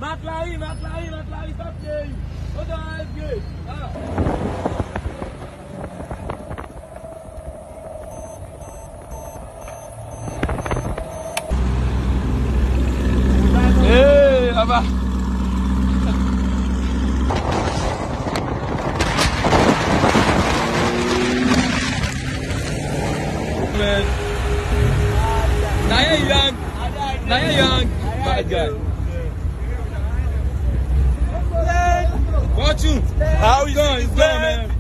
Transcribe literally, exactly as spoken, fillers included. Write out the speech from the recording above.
McLaren, McLaren, McLaren, stop playing. Hold on, it's good. Ah. Hey, Abba. Man. Naya young. Naya young. Bad guy. Fortune. How you going? It's gone, man.